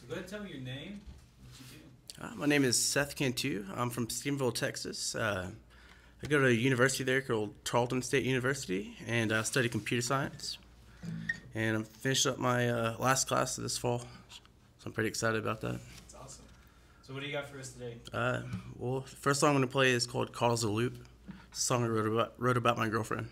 So go ahead and tell me your name, what you do. My name is Seth Cantu. I'm from Stephenville, Texas. I go to a university there called Tarleton State University, and I study computer science. And I'm finished up my last class this fall, so I'm pretty excited about that. That's awesome. So what do you got for us today? Well, the first song I'm going to play is called Cause a Loop. It's a song I wrote about my girlfriend.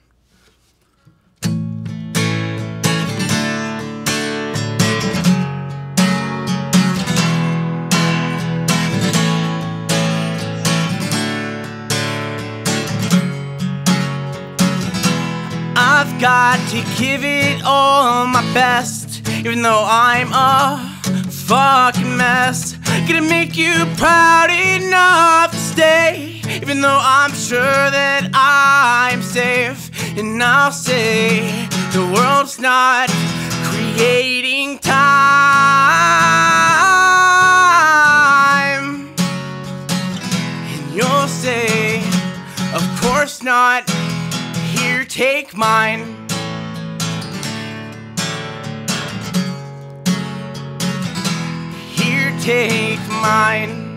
I've got to give it all my best, even though I'm a fucking mess. Gonna make you proud enough to stay, even though I'm sure that I'm safe. And I'll say the world's not creating time. And you'll say, of course not. Here, take mine. Here, take mine.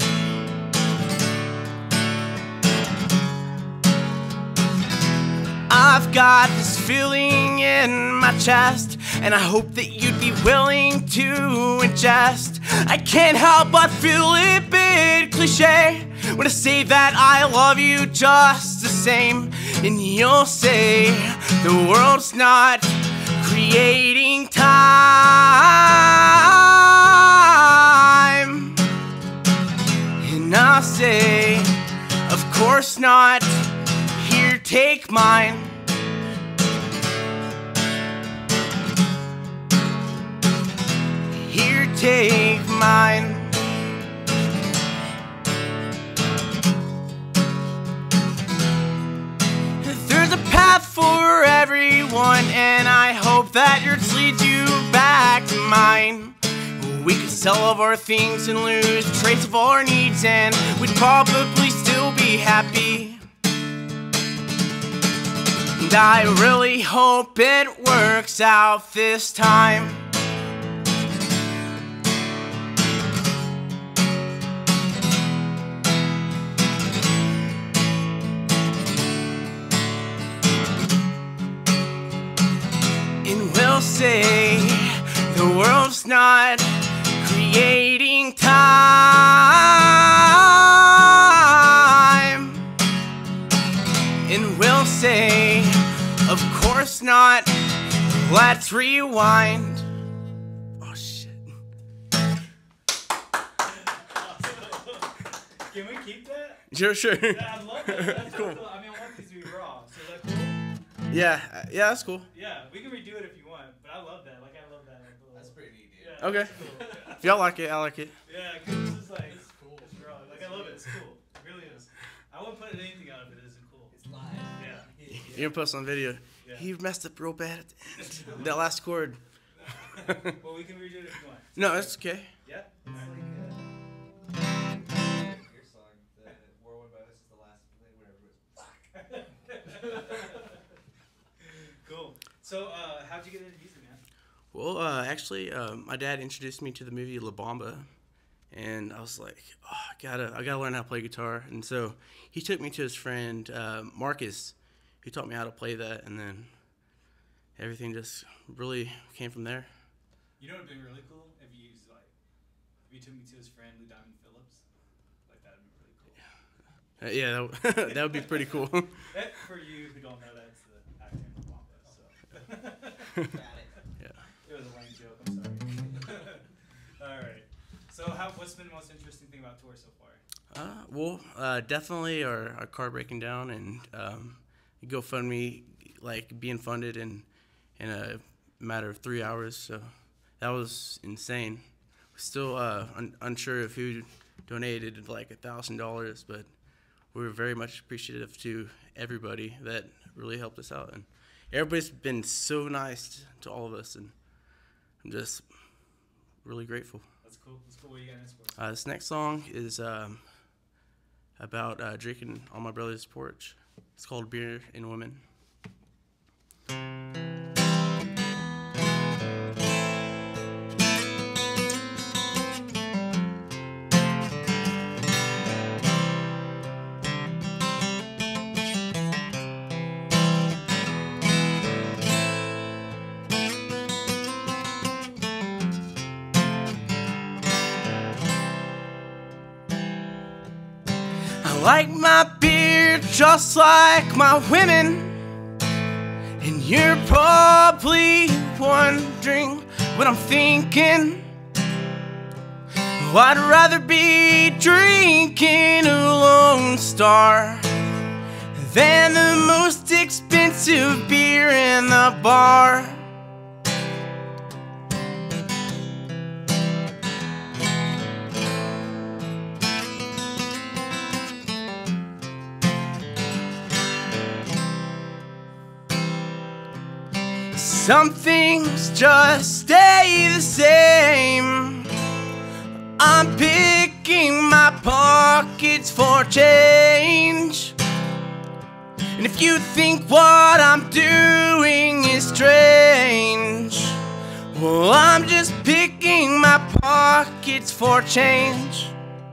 I've got this feeling in my chest, and I hope that you'd be willing to ingest. I can't help but feel a bit cliche when I say that I love you just the same. And you'll say the world's not creating time. And I'll say, of course not. Here, take mine. Here, take mine. There's a path for everyone, and I hope that yours leads you back to mine. We could sell all of our things and lose trace of all our needs, and we'd probably still be happy. And I really hope it works out this time. And we'll say the world's not creating time. And we'll say, of course not. Let's rewind. Oh shit. Can we keep that? Sure. Yeah, I love that. That's cool. I mean, I want these to be raw. So is that cool? Yeah, that's cool. Yeah, we can redo it if you want, but I love that. Like, I love that. Like, little, That's pretty neat, dude. Yeah, Okay. that's cool. Yeah. If y'all like it, I like it. Yeah, because this is like, It's cool. it's raw. Like, I love it. It's cool. It really is. I wouldn't put anything out if it isn't cool. It's live. Yeah. You're gonna post on video. Yeah. He messed up real bad at the end. That last chord. Well, we can redo it if you want. No, that's okay. Yeah? It's like your song, the Whirlwind by This is the last thing where everyone's fuck. Cool. So, how'd you get into music, man? Well, actually, my dad introduced me to the movie La Bamba, and I was like, oh, I gotta learn how to play guitar. And so he took me to his friend Marcus, who taught me how to play that, and then everything just really came from there. You know what would be really cool? If you used, like, if you took me to his friend, Lou Diamond Phillips. Like, that'd be really cool. Yeah, that would be pretty cool. That, for you who don't know, that's the actor in La Bamba, so. Got it. Yeah. It was a lame joke, I'm sorry. Alright. So, what's been the most interesting thing about tour so far? Well, definitely our car breaking down and GoFundMe, like, being funded in a matter of 3 hours, so that was insane. We're still unsure of who donated like $1,000, but we were very much appreciative to everybody that really helped us out, and everybody's been so nice to all of us, and I'm just really grateful. That's cool. That's cool. What you got next for us? This next song is about drinking on my brother's porch. It's called Beer and Women. like my beer just like my women. And you're probably wondering what I'm thinking. I'd rather be drinking a Lone Star than the most expensive beer in the bar. Some things just stay the same. I'm picking my pockets for change. And if you think what I'm doing is strange, well, I'm just picking my pockets for change.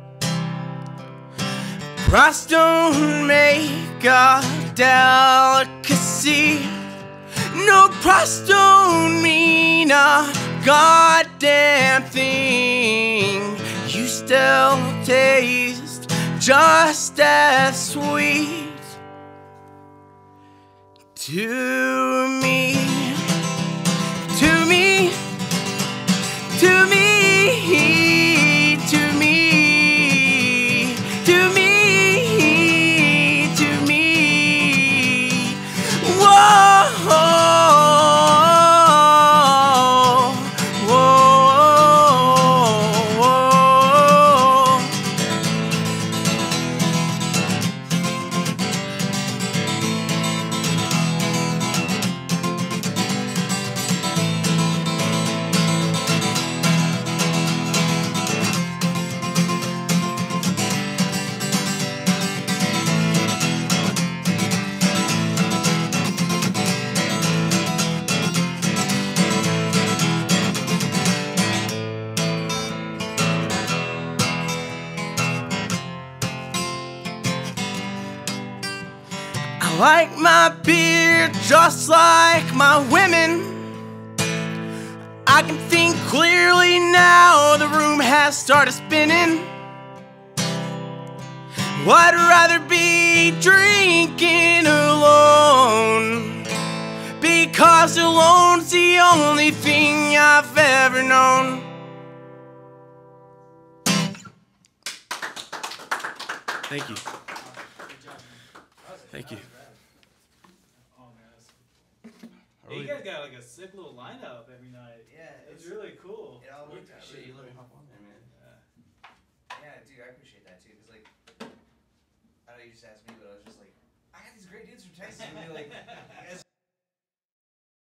Price don't make a delicacy. No, price don't mean a goddamn thing. You still taste just as sweet to me, to me, to me, to me, to me, to me. Whoa, whoa, whoa. I like my beer just like my women. I can think clearly now, the room has started spinning. I'd rather be drinking alone, because alone's the only thing I've ever known. Thank you. Good job, man. Thank you. Oh man, that's so cool. Hey, you guys got like a sick little lineup every night. Yeah, It's really cool. It all worked out. Shit, Really you let me quick. hop on there, man. Yeah, dude, I appreciate that too. Cause like, I know you just asked me, but I was just like, I got these great dudes from Texas. And they're like, you guys